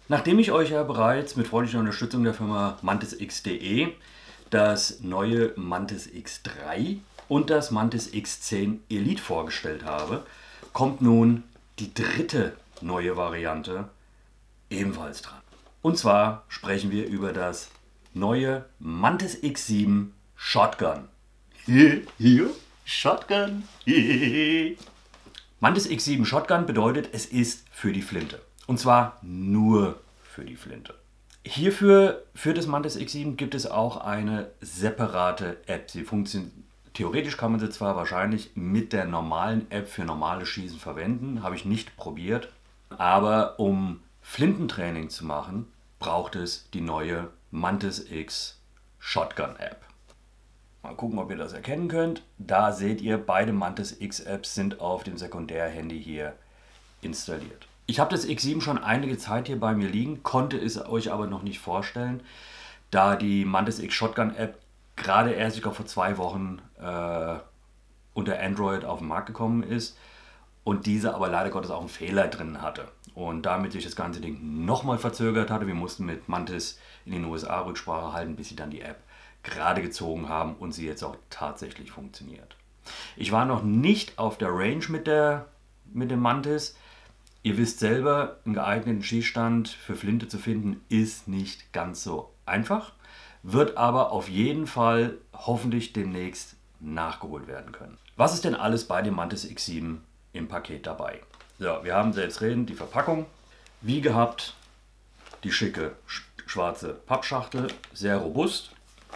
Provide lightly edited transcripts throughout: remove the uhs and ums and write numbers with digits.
Nachdem ich euch ja bereits mit freundlicher Unterstützung der Firma MantisX.de das neue Mantis X3 und das Mantis X10 Elite vorgestellt habe, kommt nun die dritte neue Variante ebenfalls dran. Und zwar sprechen wir über das neue Mantis X7 Shotgun. Hier, Shotgun. Mantis X7 Shotgun bedeutet, es ist für die Flinte. Und zwar nur für die Flinte. Hierfür, für das Mantis X7, gibt es auch eine separate App. Sie funktioniert, theoretisch kann man sie zwar wahrscheinlich mit der normalen App für normales Schießen verwenden, habe ich nicht probiert. Aber um Flintentraining zu machen, braucht es die neue Mantis X Shotgun App. Mal gucken, ob ihr das erkennen könnt. Da seht ihr, beide Mantis X Apps sind auf dem Sekundärhandy hier installiert. Ich habe das X7 schon einige Zeit hier bei mir liegen, konnte es euch aber noch nicht vorstellen, da die Mantis X Shotgun App gerade erst, ich glaube, vor 2 Wochen unter Android auf den Markt gekommen ist und diese aber leider Gottes auch einen Fehler drin hatte. Und damit sich das ganze Ding nochmal verzögert hatte. Wir mussten mit Mantis in den USA Rücksprache halten, bis sie dann die App gerade gezogen haben und sie jetzt auch tatsächlich funktioniert. Ich war noch nicht auf der Range mit dem Mantis. Ihr wisst selber, einen geeigneten Schießstand für Flinte zu finden, ist nicht ganz so einfach, wird aber auf jeden Fall hoffentlich demnächst nachgeholt werden können. Was ist denn alles bei dem Mantis X7 im Paket dabei? So, wir haben selbstredend die Verpackung. Wie gehabt, die schicke schwarze Pappschachtel, sehr robust.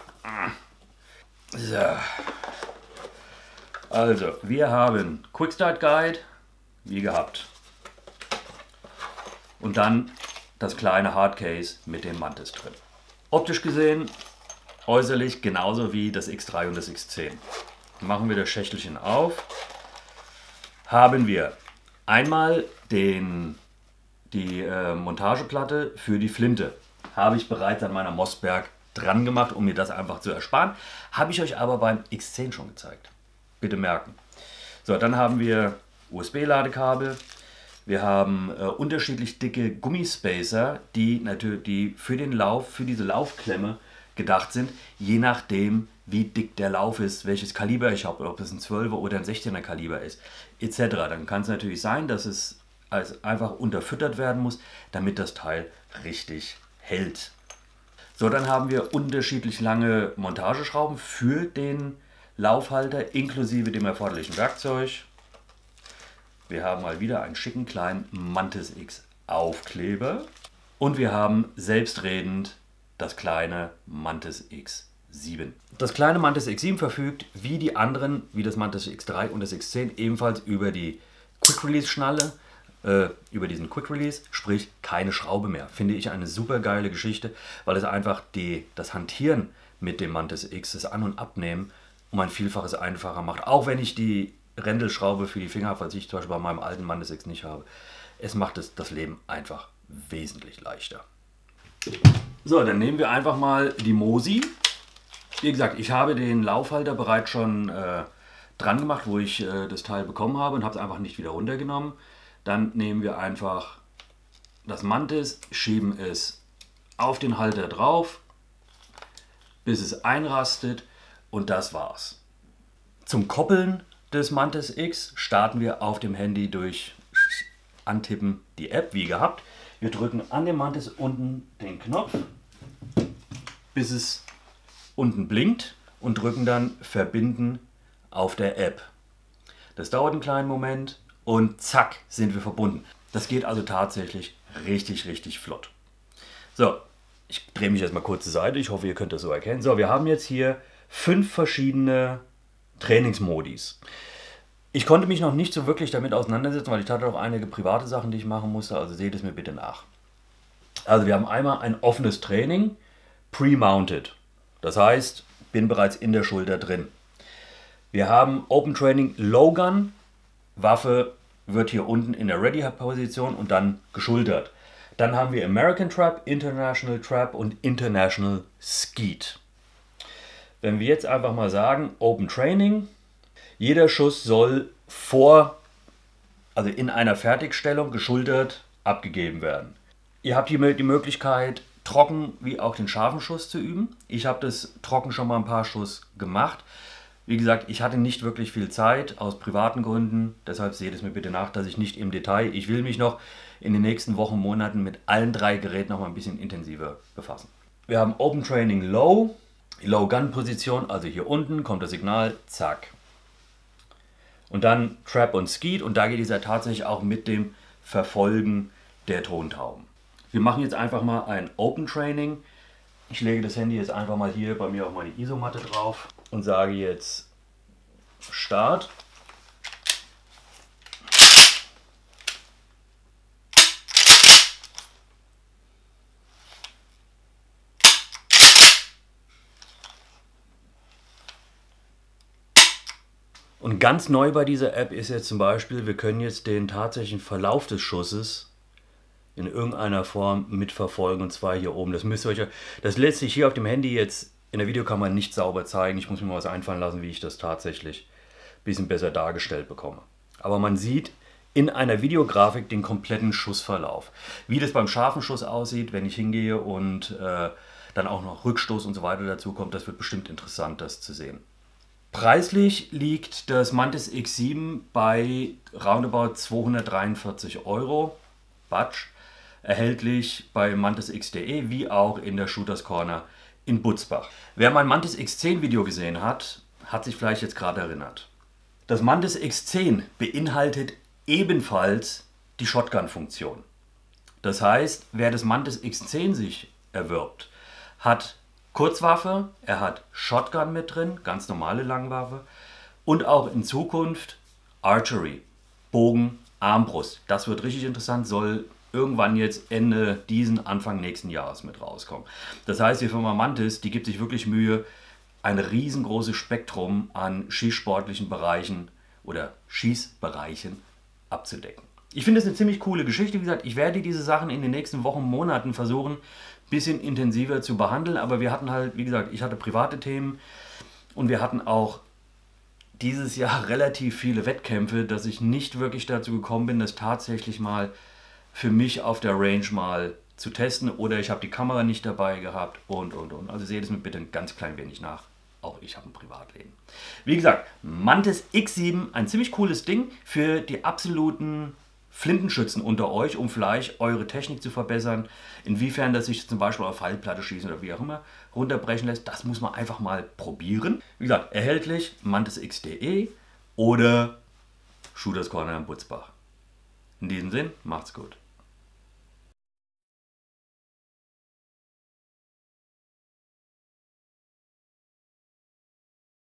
So. Also, wir haben Quick Start Guide, wie gehabt. Und dann das kleine Hardcase mit dem Mantis drin. Optisch gesehen, äußerlich genauso wie das X3 und das X10. Machen wir das Schächtelchen auf. Haben wir einmal die Montageplatte für die Flinte. Habe ich bereits an meiner Mossberg dran gemacht, um mir das einfach zu ersparen. Habe ich euch aber beim X10 schon gezeigt. Bitte merken. So, dann haben wir USB-Ladekabel. Wir haben unterschiedlich dicke Gummispacer, die für den Lauf, für diese Laufklemme gedacht sind, je nachdem, wie dick der Lauf ist, welches Kaliber ich habe, ob es ein 12er oder ein 16er Kaliber ist, etc. Dann kann es natürlich sein, dass es einfach unterfüttert werden muss, damit das Teil richtig hält. So, dann haben wir unterschiedlich lange Montageschrauben für den Laufhalter, inklusive dem erforderlichen Werkzeug. Wir haben mal wieder einen schicken kleinen Mantis X Aufkleber. Und wir haben selbstredend das kleine Mantis X7. Das kleine Mantis X7 verfügt wie die anderen, wie das Mantis X3 und das X10, ebenfalls über die Quick Release Schnalle, über diesen Quick Release, sprich keine Schraube mehr. Finde ich eine super geile Geschichte, weil es einfach das Hantieren mit dem Mantis X, das An- und Abnehmen, um ein Vielfaches einfacher macht. Auch wenn ich die Rändelschraube für die Finger habe, was ich zum Beispiel bei meinem alten Mantis X nicht habe. Es macht das Leben einfach wesentlich leichter. So, dann nehmen wir einfach mal die Mosi. Wie gesagt, ich habe den Laufhalter bereits schon dran gemacht, wo ich das Teil bekommen habe und habe es einfach nicht wieder runtergenommen. Dann nehmen wir einfach das Mantis, schieben es auf den Halter drauf, bis es einrastet und das war's. Zum Koppeln des Mantis X starten wir auf dem Handy durch Antippen die App, wie gehabt. Wir drücken an dem Mantis unten den Knopf, bis es unten blinkt und drücken dann Verbinden auf der App. Das dauert einen kleinen Moment und zack, sind wir verbunden. Das geht also tatsächlich richtig, richtig flott. So, ich drehe mich jetzt mal kurz zur Seite. Ich hoffe, ihr könnt das so erkennen. So, wir haben jetzt hier 5 verschiedene Trainingsmodis. Ich konnte mich noch nicht so wirklich damit auseinandersetzen, weil ich hatte auch einige private Sachen, die ich machen musste. Also seht es mir bitte nach. Also wir haben einmal ein offenes Training, pre-mounted. Das heißt, bin bereits in der Schulter drin. Wir haben Open Training Low Gun. Waffe wird hier unten in der Ready-Position und dann geschultert. Dann haben wir American Trap, International Trap und International Skeet. Wenn wir jetzt einfach mal sagen, Open Training, jeder Schuss soll also in einer Fertigstellung geschultert abgegeben werden. Ihr habt hier die Möglichkeit, trocken wie auch den scharfen Schuss zu üben. Ich habe das trocken schon mal ein paar Schuss gemacht. Wie gesagt, ich hatte nicht wirklich viel Zeit aus privaten Gründen. Deshalb seht es mir bitte nach, dass ich nicht im Detail, ich will mich noch in den nächsten Wochen, Monaten mit allen 3 Geräten noch mal ein bisschen intensiver befassen. Wir haben Open Training Low, Low Gun Position, also hier unten kommt das Signal, zack. Und dann Trap und Skeet und da geht es ja tatsächlich auch mit dem Verfolgen der Tontauben. Wir machen jetzt einfach mal ein Open Training. Ich lege das Handy jetzt einfach mal hier bei mir auf meine Isomatte drauf und sage jetzt Start. Und ganz neu bei dieser App ist jetzt zum Beispiel, wir können jetzt den tatsächlichen Verlauf des Schusses in irgendeiner Form mitverfolgen, und zwar hier oben. Das lässt sich hier auf dem Handy jetzt in der Videokamera nicht sauber zeigen. Ich muss mir mal was einfallen lassen, wie ich das tatsächlich ein bisschen besser dargestellt bekomme. Aber man sieht in einer Videografik den kompletten Schussverlauf. Wie das beim scharfen Schuss aussieht, wenn ich hingehe und dann auch noch Rückstoß und so weiter dazu kommt, das wird bestimmt interessant, das zu sehen. Preislich liegt das Mantis X7 bei roundabout 243 Euro. Batsch. Erhältlich bei mantisx.de wie auch in der Shooters Corner in Butzbach. Wer mein Mantis X10 Video gesehen hat, hat sich vielleicht jetzt gerade erinnert. Das Mantis X10 beinhaltet ebenfalls die Shotgun-Funktion. Das heißt, wer das Mantis X10 sich erwirbt, hat Kurzwaffe, er hat Shotgun mit drin, ganz normale Langwaffe und auch in Zukunft Archery, Bogen, Armbrust. Das wird richtig interessant, soll irgendwann jetzt Ende diesen, Anfang nächsten Jahres mit rauskommen. Das heißt, die Firma Mantis, die gibt sich wirklich Mühe, ein riesengroßes Spektrum an schießsportlichen Bereichen oder Schießbereichen abzudecken. Ich finde es eine ziemlich coole Geschichte. Wie gesagt, ich werde diese Sachen in den nächsten Wochen, Monaten versuchen, ein bisschen intensiver zu behandeln. Aber wir hatten halt, wie gesagt, ich hatte private Themen und wir hatten auch dieses Jahr relativ viele Wettkämpfe, dass ich nicht wirklich dazu gekommen bin, das tatsächlich mal für mich auf der Range mal zu testen. Oder ich habe die Kamera nicht dabei gehabt und. Also seht es mir bitte ein ganz klein wenig nach. Auch ich habe ein Privatleben. Wie gesagt, Mantis X7, ein ziemlich cooles Ding für die absoluten Flintenschützen unter euch, um vielleicht eure Technik zu verbessern. Inwiefern das sich zum Beispiel auf Fallplatte schießen oder wie auch immer runterbrechen lässt, das muss man einfach mal probieren. Wie gesagt, erhältlich mantisx.de oder Shooters Corner in Butzbach. In diesem Sinn, macht's gut.